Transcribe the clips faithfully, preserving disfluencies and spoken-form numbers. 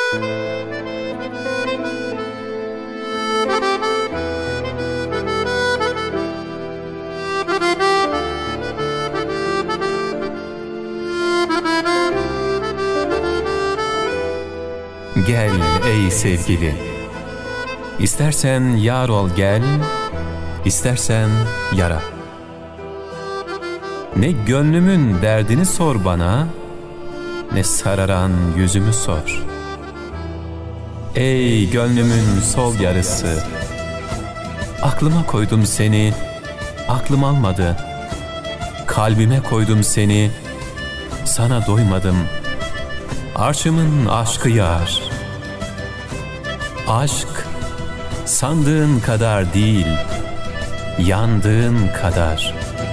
Gel ey sevgili, İstersen yar ol gel, istersen yara. Ne gönlümün derdini sor bana, ne sararan yüzümü sor. Ey gönlümün sol yarısı, aklıma koydum seni, aklım almadı. Kalbime koydum seni, sana doymadım. Arşımın aşkı yar. Aşk sandığın kadar değil, yandığın kadar.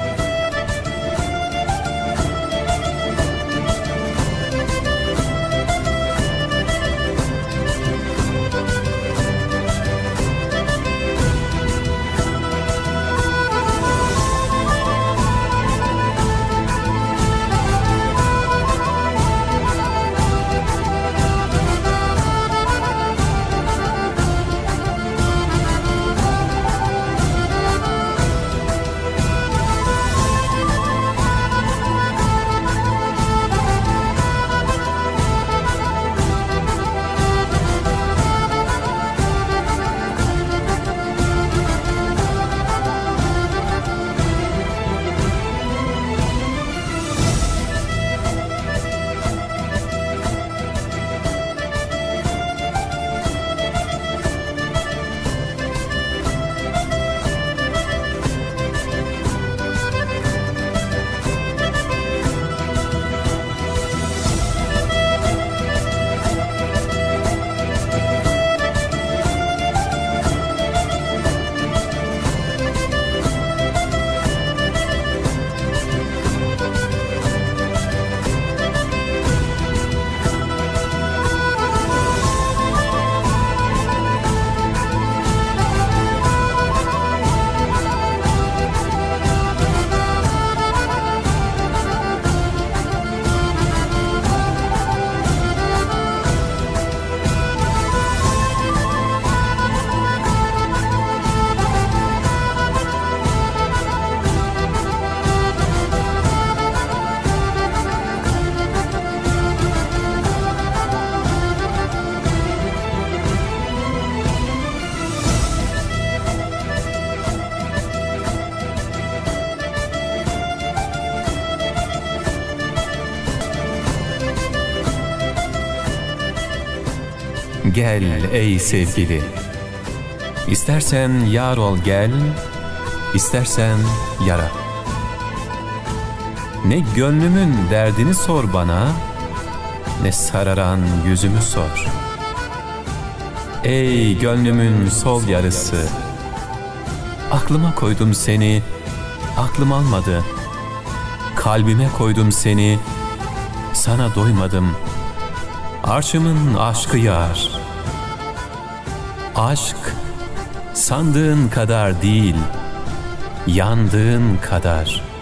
Gel ey sevgili, İstersen yar ol gel, istersen yara. Ne gönlümün derdini sor bana, ne sararan yüzümü sor. Ey gönlümün sol yarısı, aklıma koydum seni, aklım almadı. Kalbime koydum seni, sana doymadım. Arşımın aşkı yar. Aşk sandığın kadar değil, yandığın kadar.